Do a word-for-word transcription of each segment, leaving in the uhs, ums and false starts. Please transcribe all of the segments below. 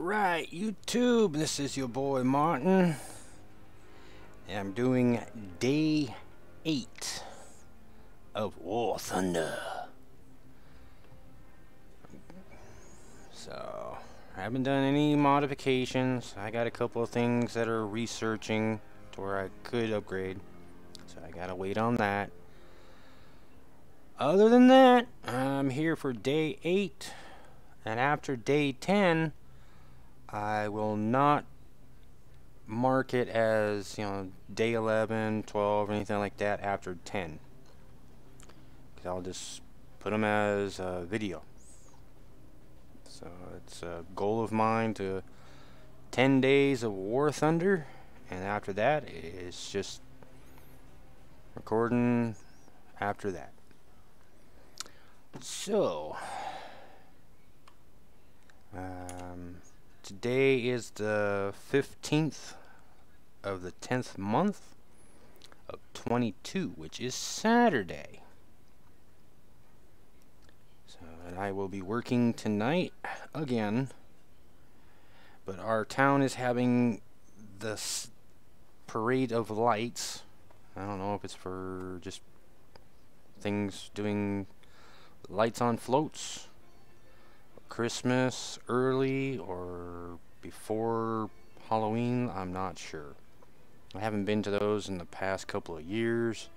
Alright, YouTube, this is your boy Martin, and I'm doing day eight of War Thunder. So, I haven't done any modifications. I got a couple of things that are researching to where I could upgrade, so I gotta wait on that. Other than that, I'm here for day eight, and after day ten, I will not mark it as, you know, day eleven, twelve, or anything like that after ten. Because I'll just put them as a video. So it's a goal of mine to ten days of War Thunder, and after that, it's just recording after that. So, um... today is the fifteenth of the tenth month of twenty-two, which is Saturday. So, and I will be working tonight again, but our town is having this parade of lights. I don't know if it's for just things doing lights on floats, Christmas early or before Halloween. I'm not sure. I haven't been to those in the past couple of years.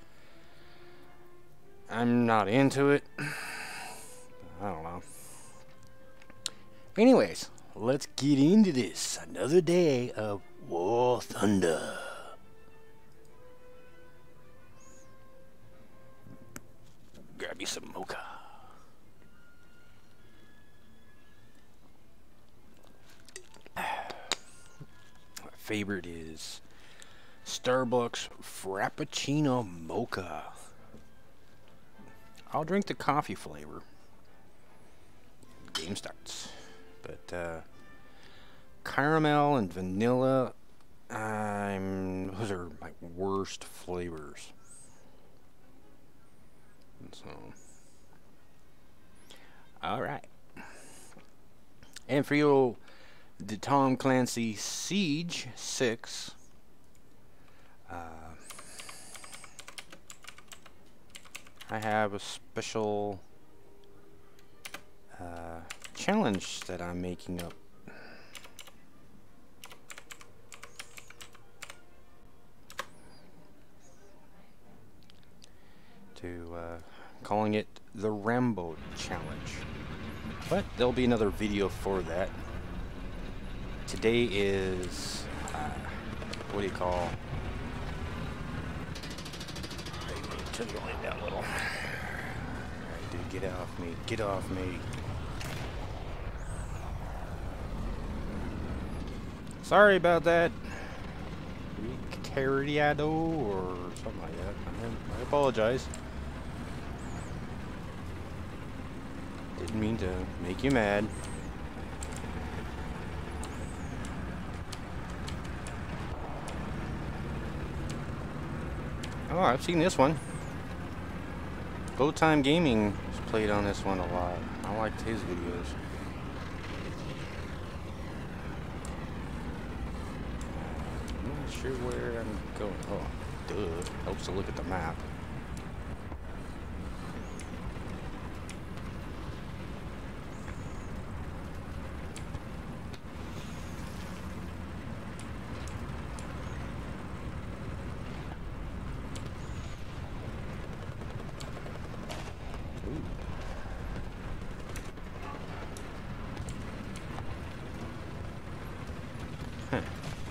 I'm not into it. I don't know. Anyways, let's get into this. Another day of War Thunder. Grab me some mocha. Favorite is Starbucks Frappuccino Mocha. I'll drink the coffee flavor. Game starts. But uh, caramel and vanilla, I'm those are my worst flavors. And so, all right. And for you, the Tom Clancy Siege six, uh, I have a special uh, challenge that I'm making up. To uh, calling it the Rambo Challenge. But there'll be another video for that. Today is, uh, what do you call, turn your light down a little. Alright, dude, get off me, get off me. Sorry about that. Cariado or something like that. I, I apologize. Didn't mean to make you mad. Oh, I've seen this one. Bowtime Gaming has played on this one a lot. I liked his videos. I'm not sure where I'm going. Oh, duh. Helps to look at the map. Huh.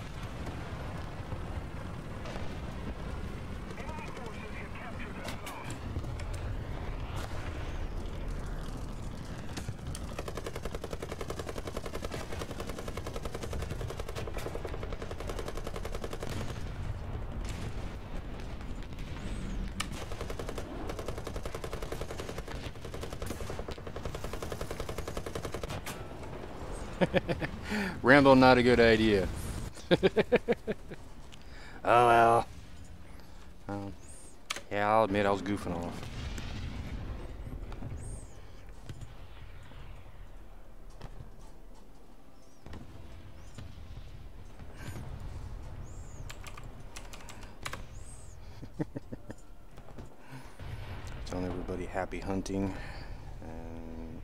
Rambo, not a good idea. Oh well. Um, yeah, I'll admit I was goofing off. happy hunting. And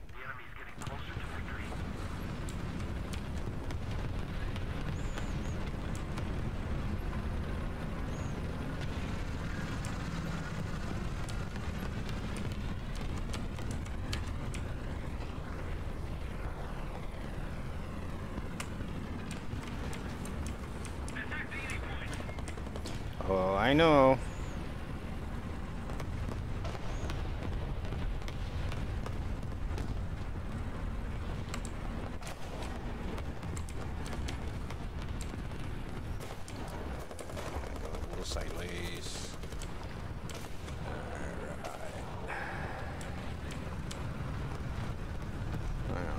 oh, I know. Go a little sideways. All right. I know.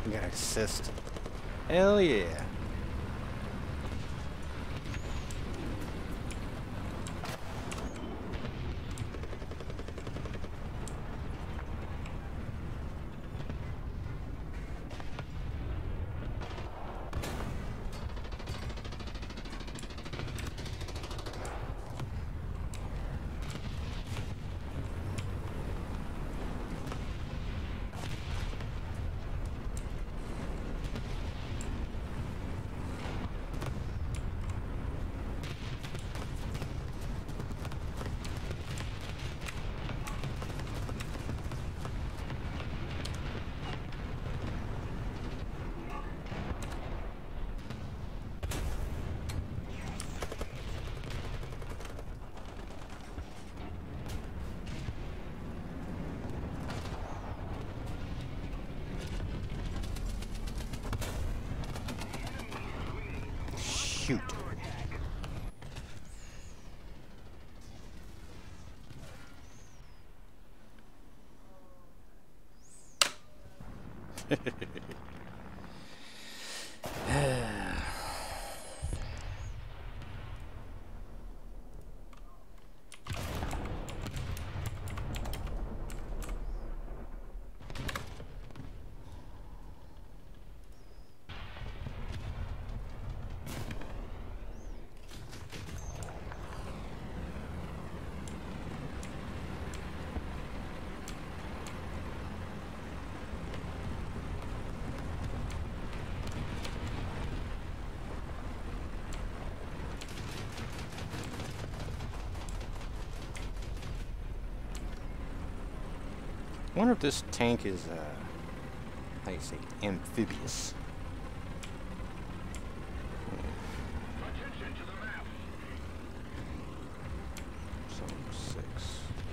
We got assist. Hell yeah. Shoot. I wonder if this tank is, uh, how do you say, amphibious. Attention to the map. Zone six.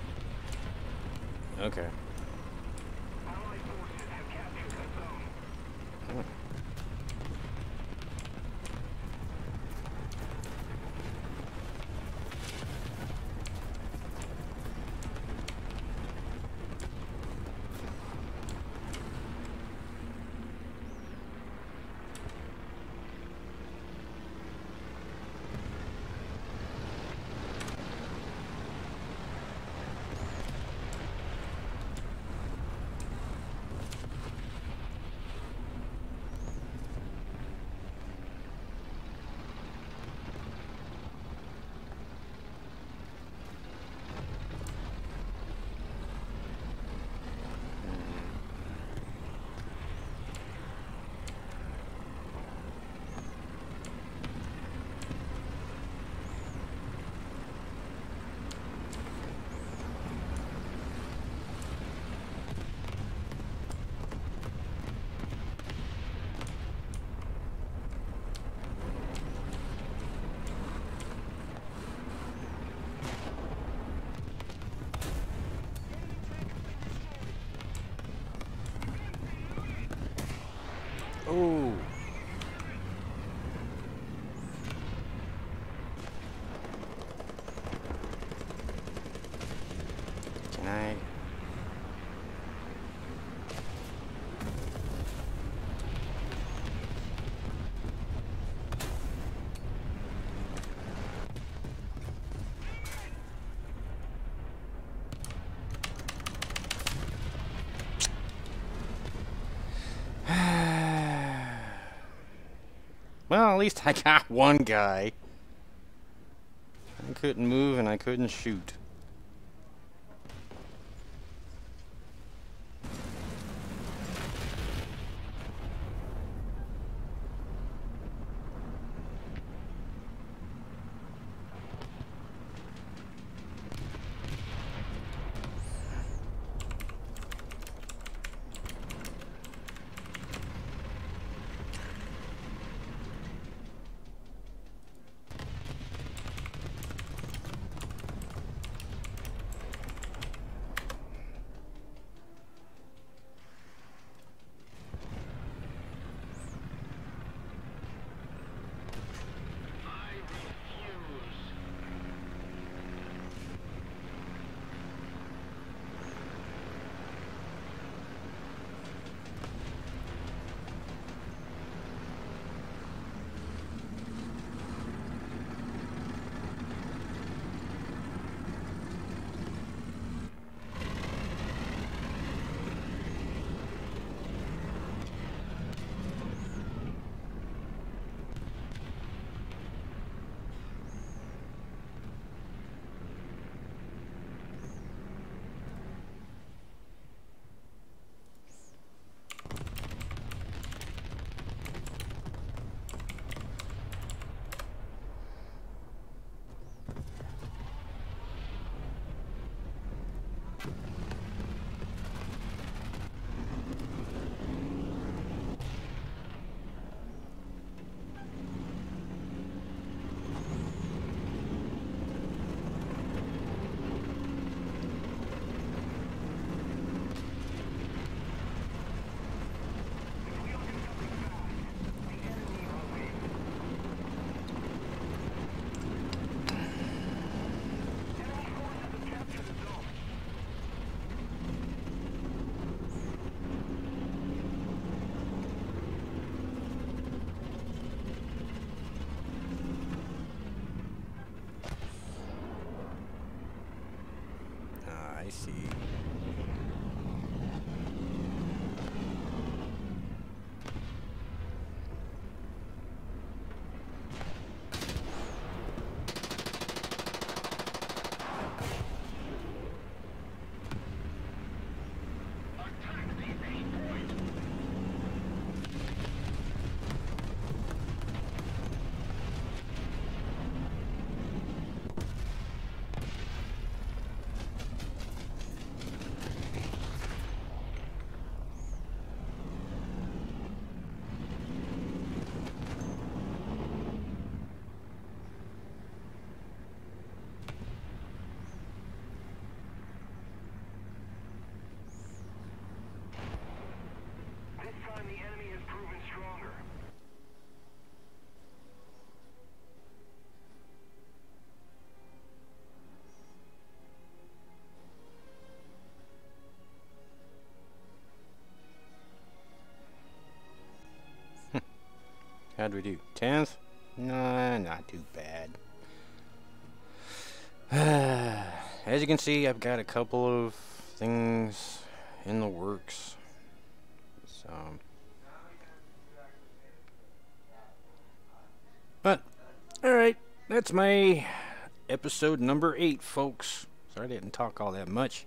Okay. Allied forces have captured the zone. Oh. Oh. Can I? Well, at least I got one guy. I couldn't move and I couldn't shoot. see. This time the enemy has proven stronger. How'd we do? tenth? Nah, not too bad. As you can see, I've got a couple of things in the works. So, but alright, that's my episode number eight, folks. Sorry I didn't talk all that much.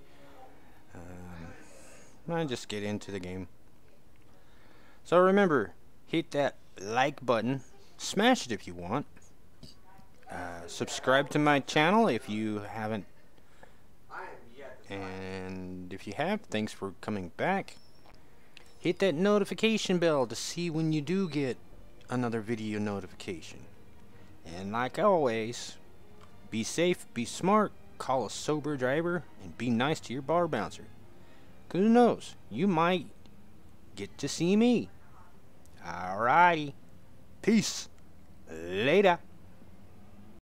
Um, I just get into the game. So remember, hit that like button, smash it if you want. Uh, subscribe to my channel if you haven't, and if you have, thanks for coming back. Hit that notification bell to see when you do get another video notification. And like always, be safe, be smart, call a sober driver, and be nice to your bar bouncer. 'Cause who knows, you might get to see me. Alrighty, peace, later.